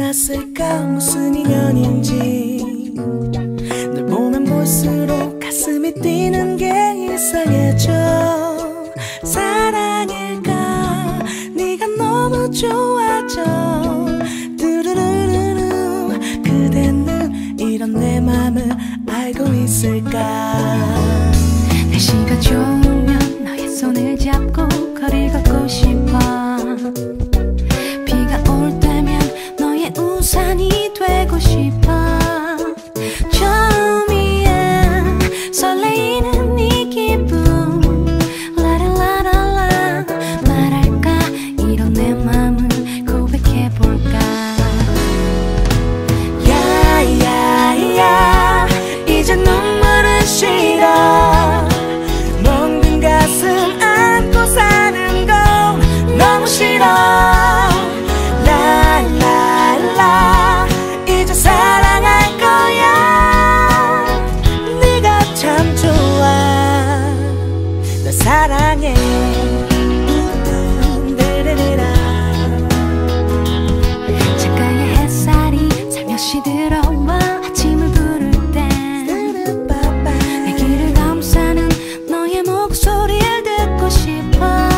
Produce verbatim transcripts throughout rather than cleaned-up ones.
만났을까 무슨 인연인지 널 보면 볼수록 가슴이 뛰는 게 이상해져. 사랑일까 네가 너무 좋아져. 뚜루루루루 그대는 이런 내 맘을 알고 있을까. 날씨가 좋으면 너의 손을 잡고 거리 걷고 싶어. 비가 올 때면 너의 우산이 되고 싶어. 처음이야 설레이는 이 기분. 라라라라라 말할까 이런 내 맘을 고백해볼까. 야야야 이제 눈물은 싫어. 멍든 가슴 안고 사는 건 너무 싫어. 라라라 이제 사랑할 거야. 네가 참 좋아. 널 사랑해. 창가에 햇살이 살며시 들어와 아침을 부를 때 내 귀를 감싸는 너의 목소리를 듣고 싶어.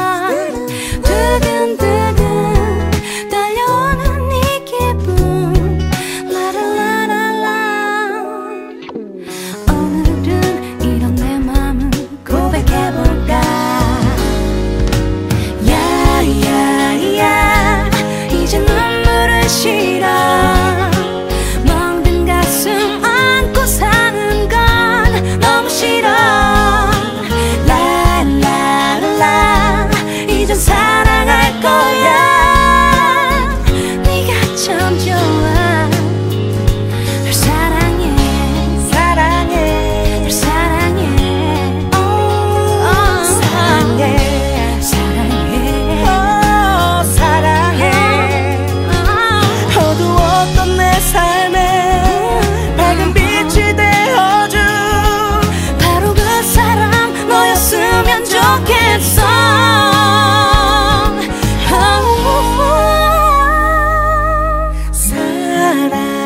두근두근 떨려오는 이 기분. 라라라라라 오늘은 이런 내 맘을 고백해볼까. 야야야 이제 눈물은 싫어. 멍든 가슴 안고 사는 건 너무 싫어. 라라라 이젠 사랑할 거야. 네가 참 좋아. 널 사랑해. 사랑해. 널 사랑해. 오, 사랑해. 사랑해. 오, 사랑해. 어두웠던 내 삶에 밝은 빛이 되어준 바로 그 사람 너였으면 좋겠어. 사랑